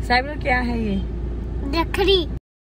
Cyber क्या है ये? रखड़ी।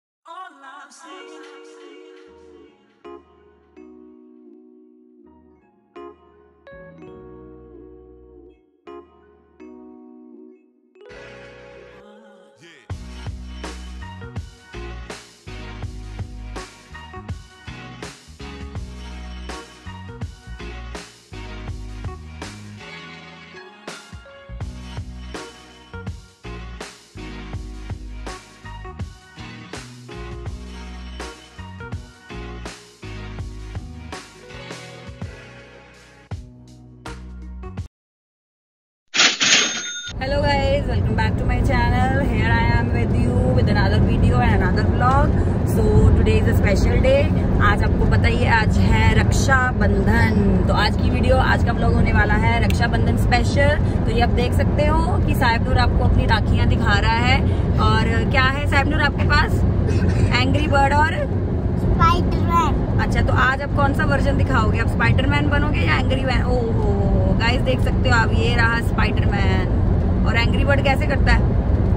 Hello guys, welcome back to my channel. Here I am with you with another video and another vlog. So today is a special day. आज आपको पता ही है, आज है रक्षा बंधन। तो आज की वीडियो, आज का व्लॉग होने वाला है रक्षा बंधन स्पेशल। तो ये आप देख सकते हो कि साहिब नूर आपको अपनी राखियां दिखा रहा है। और क्या है साहिब नूर आपके पास? एंग्री बर्ड और स्पाइडरमैन। अच्छा, तो आज आप कौन सा वर्जन दिखाओगे? आप स्पाइडरमैन बनोगे या एंग्री मैन? ओहो गाइस, देख सकते हो आप, ये रहा स्पाइडरमैन। और एंग्री बर्ड कैसे करता है?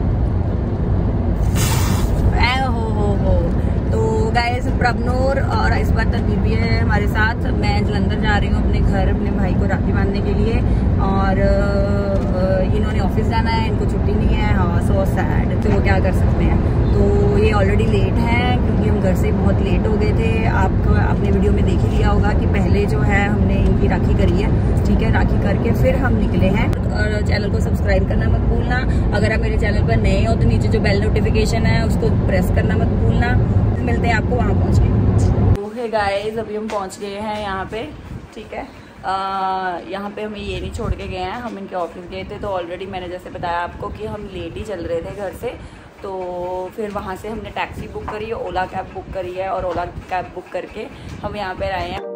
हो। तो गाइस, प्रभनूर और इस बार तनवीर भी है हमारे साथ। मैं जलंधर जा रही हूँ अपने घर, अपने भाई को राखी बांधने के लिए। और इन्होंने ऑफिस जाना है, इनको छुट्टी नहीं है। हाँ, सो सैड। तो वो क्या कर सकते हैं। तो ये ऑलरेडी लेट हैं क्योंकि हम घर से बहुत लेट हो गए थे। आपने वीडियो में देख ही लिया होगा कि पहले जो है हमने इनकी राखी करी है, ठीक है। राखी करके फिर हम निकले हैं। और चैनल को सब्सक्राइब करना मत भूलना। अगर आप मेरे चैनल पर नए हो तो नीचे जो बेल नोटिफिकेशन है उसको प्रेस करना मत भूलना। मिलते हैं आपको वहाँ पहुँच के। तो हे गाइस, अभी हम पहुँच गए हैं यहाँ पे, ठीक है। यहाँ पे हमें ये नहीं छोड़ के गए हैं, हम इनके ऑफिस गए थे। तो ऑलरेडी मैंने जैसे बताया आपको कि हम लेट ही चल रहे थे घर से। तो फिर वहाँ से हमने टैक्सी बुक करी है, ओला कैब बुक करी है। और ओला कैब बुक करके हम यहाँ पे आए हैं।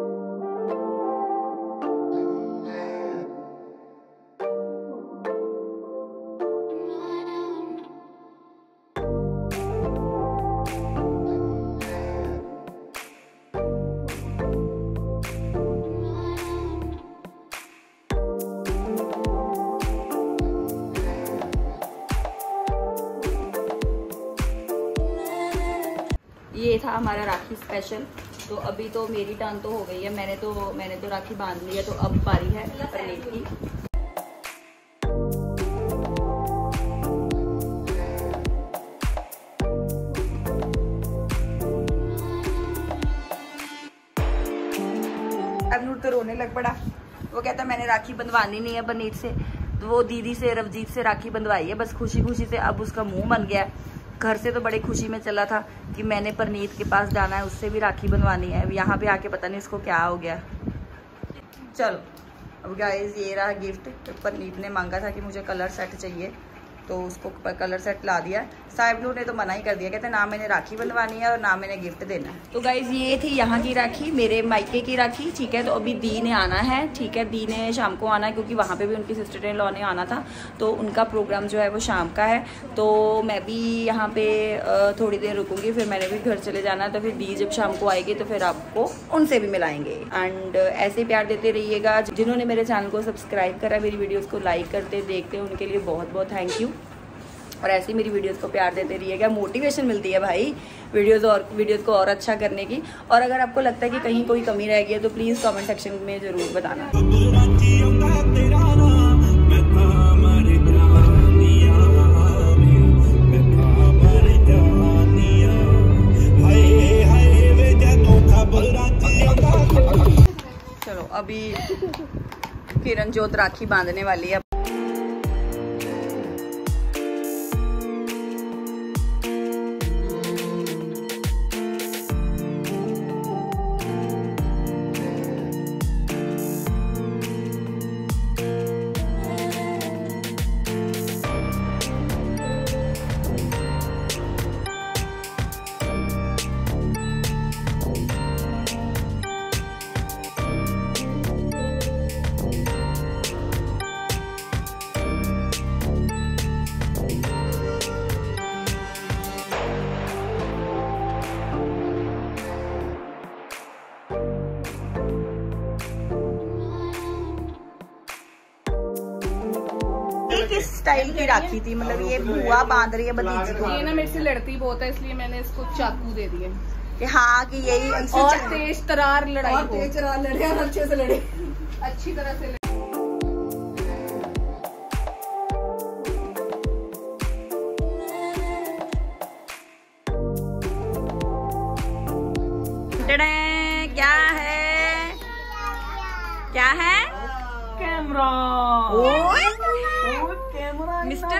ये था हमारा राखी स्पेशल। तो अभी तो मेरी टर्न तो हो गई है, मैंने तो राखी बांध ली है। तो अब बारी है परनीत की। अब नूर तो रोने लग पड़ा। वो कहता मैंने राखी बंधवानी नहीं है परनीत से। तो वो दीदी से, रवजीत से राखी बंधवाई है बस खुशी खुशी से। अब उसका मुंह बन गया। घर से तो बड़े खुशी में चला था कि मैंने परनीत के पास जाना है, उससे भी राखी बंधवानी है। यहाँ पे आके पता नहीं इसको क्या हो गया। चलो अब गाइस, ये रहा गिफ्ट। परनीत ने मांगा था कि मुझे कलर सेट चाहिए, तो उसको कलर सेट ला दिया। साहिब नूर ने तो मना ही कर दिया, कहते ना मैंने राखी बंधवानी है और ना मैंने गिफ्ट देना है। तो गाइज, ये थी यहाँ की राखी, मेरे मायके की राखी, ठीक है। तो अभी दी ने आना है, ठीक है। दी ने शाम को आना है क्योंकि वहाँ पे भी उनकी सिस्टर इन लॉ ने आना था। तो उनका प्रोग्राम जो है वो शाम का है। तो मैं भी यहाँ पे थोड़ी देर रुकूंगी, फिर मैंने भी घर चले जाना है। तो फिर दी जब शाम को आएगी तो फिर आपको उनसे भी मिलाएंगे। एंड ऐसे प्यार देते रहिएगा। जिन्होंने मेरे चैनल को सब्सक्राइब करा, मेरी वीडियोज़ को लाइक करते देखते, उनके लिए बहुत बहुत थैंक यू। और ऐसे ही मेरी वीडियोस को प्यार देते रहिएगा, मोटिवेशन मिलती है भाई वीडियोस को और अच्छा करने की। और अगर आपको लगता है कि कहीं कोई कमी रह गई है तो प्लीज़ कमेंट सेक्शन में ज़रूर बताना। चलो अभी किरण जोत राखी बांधने वाली है। स्टाइल की राखी थी, मतलब ये बुआ बांध रही है भतीजी को। ये ना मेरे से लड़ती बहुत है, इसलिए मैंने इसको चाकू दे दिए कि हाँ कि यही और तेज तरार लड़ाई, और तेज तरार लड़े और अच्छे से लड़े, अच्छी तरह से लड़े। क्या है, क्या है? कैमरा। मिस्टर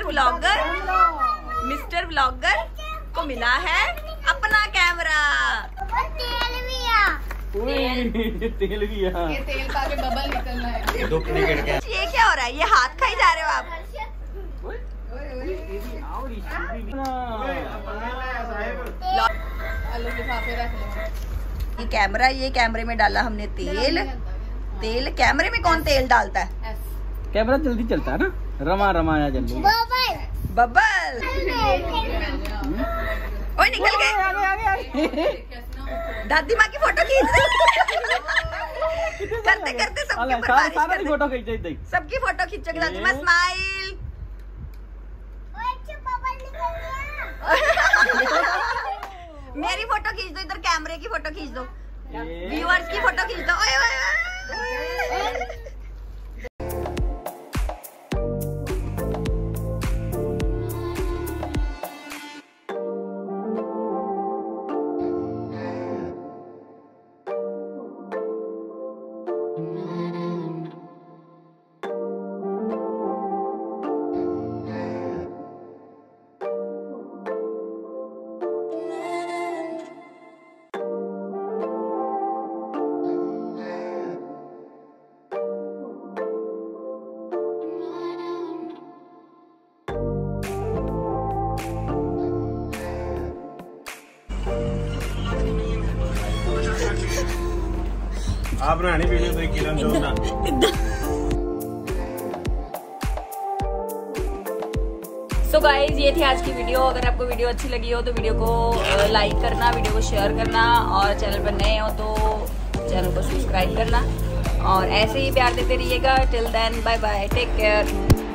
ब्लॉगर को मिला है अपना कैमरा। तेल भी है। ये तेल खा के बबल निकलना है। ये क्या हो रहा है? ये हाथ खाई जा रहे हो आप? आलू लिफाफे रख लो। ये कैमरा, ये कैमरे में डाला हमने तेल। कैमरे में कौन तेल डालता है? कैमरा जल्दी चलता है ना, रमा रमाया जल्दी। बबल ओए निकल गए। दादी माँ की फोटो खींच करते करते सबकी फोटो खींच, सबकी फोटो खींचोगे दादी माँ। स्माइल। मेरी फोटो खींच दो, इधर कैमरे की फोटो खींच दो, व्यूअर्स की फोटो खींच दो। ओए ओए आप बनानी वीडियो तो किरण जो ना। सो गाइज ये थी आज की वीडियो। अगर आपको वीडियो अच्छी लगी हो तो वीडियो को लाइक करना, वीडियो को शेयर करना, और चैनल पर नए हो तो चैनल को सब्सक्राइब करना, और ऐसे ही प्यार देते रहिएगा। Till then bye bye, take care.